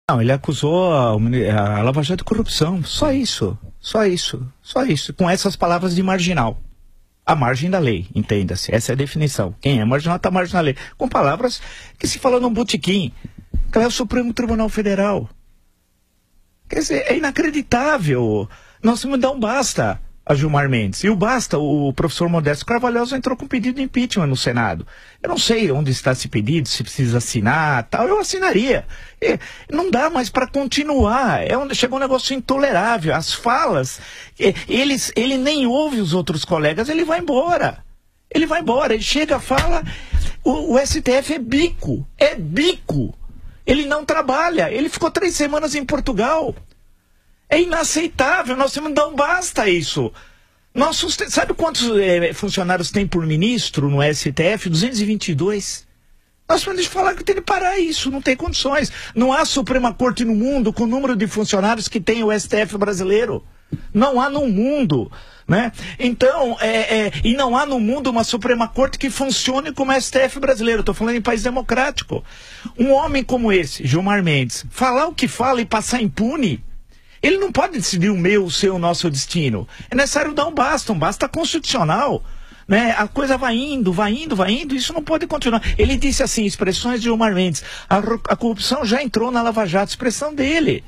Não, ele acusou a Lava Jato de corrupção. Só isso. Só isso. Só isso. Com essas palavras de marginal. A margem da lei, entenda-se. Essa é a definição. Quem é marginal está à margem da lei. Com palavras que se fala num botequim. Que é o Supremo Tribunal Federal. Quer dizer, é inacreditável. Nós temos que dar um basta a Gilmar Mendes. E o basta, o professor Modesto Carvalhosa entrou com pedido de impeachment no Senado. Eu não sei onde está esse pedido, se precisa assinar, tal. Eu assinaria. Não dá mais para continuar. Chegou um negócio intolerável. As falas, ele nem ouve os outros colegas, ele vai embora. Ele vai embora, ele chega, fala. O STF é bico. É bico. Ele não trabalha. Ele ficou 3 semanas em Portugal. É inaceitável. Nós temos que dar um basta a isso. Sabe quantos funcionários tem por ministro no STF? 222. Nós temos que falar que tem que parar isso. Não tem condições. Não há Suprema Corte no mundo com o número de funcionários que tem o STF brasileiro. Não há no mundo. Né? Então, e não há no mundo uma Suprema Corte que funcione como o STF brasileiro. Estou falando em país democrático. Um homem como esse, Gilmar Mendes, falar o que fala e passar impune, ele não pode decidir o meu, o seu, o nosso destino. É necessário dar um basta constitucional. Né? A coisa vai indo, isso não pode continuar. Ele disse assim, expressões de Gilmar Mendes, a corrupção já entrou na Lava Jato, expressão dele.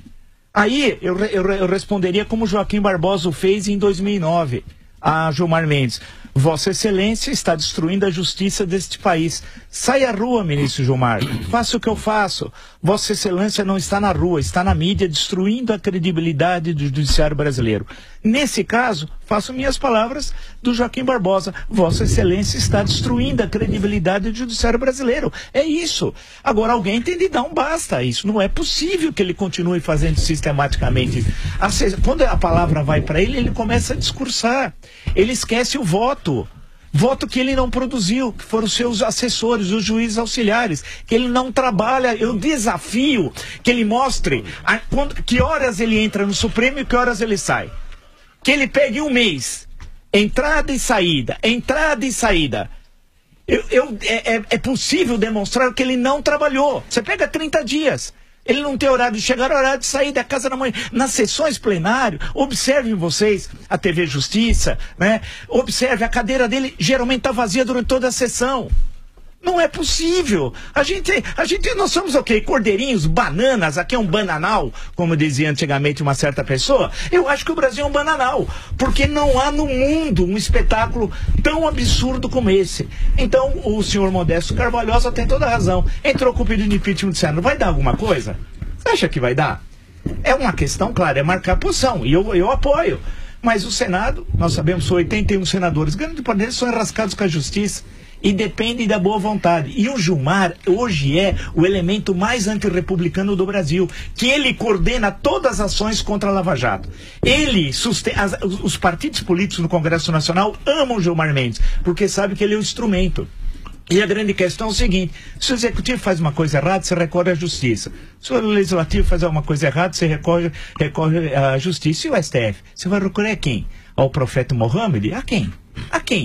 Aí eu responderia como Joaquim Barbosa fez em 2009 a Gilmar Mendes. Vossa Excelência está destruindo a justiça deste país. Sai à rua, ministro Gilmar. Faça o que eu faço. Vossa Excelência não está na rua, está na mídia, destruindo a credibilidade do judiciário brasileiro. Nesse caso, faço minhas palavras do Joaquim Barbosa. Vossa Excelência está destruindo a credibilidade do judiciário brasileiro. É isso. Agora, alguém tem de dar um basta a isso. Não é possível que ele continue fazendo sistematicamente. Quando a palavra vai para ele, ele começa a discursar. Ele esquece o voto. Voto que ele não produziu, que foram os seus assessores, os juízes auxiliares, que ele não trabalha. Eu desafio que ele mostre que horas ele entra no Supremo e que horas ele sai. Que ele pegue um mês, entrada e saída. É possível demonstrar que ele não trabalhou. Você pega 30 dias. Ele não tem horário de chegar, horário de sair da casa da mãe. Nas sessões plenárias, observem vocês a TV Justiça, né? Observe, a cadeira dele geralmente está vazia durante toda a sessão. Não é possível. Nós somos o quê? Cordeirinhos, bananas, aqui é um bananal, como dizia antigamente uma certa pessoa. Eu acho que o Brasil é um bananal, porque não há no mundo um espetáculo tão absurdo como esse. Então, o senhor Modesto Carvalhosa tem toda a razão. Entrou com o pedido de impeachment do Senado. Vai dar alguma coisa? Você acha que vai dar? É uma questão, claro, é marcar posição, e eu apoio. Mas o Senado, nós sabemos, são 81 senadores, grande parte deles são enrascados com a justiça. E depende da boa vontade. E o Gilmar hoje é o elemento mais antirrepublicano do Brasil, que ele coordena todas as ações contra a Lava Jato. Ele os partidos políticos no Congresso Nacional amam o Gilmar Mendes, porque sabe que ele é o instrumento. E a grande questão é o seguinte: se o Executivo faz uma coisa errada, você recorre à Justiça. Se o Legislativo faz alguma coisa errada, você recorre à Justiça. E o STF? Você vai recorrer a quem? Ao profeta Mohammed? A quem? A quem?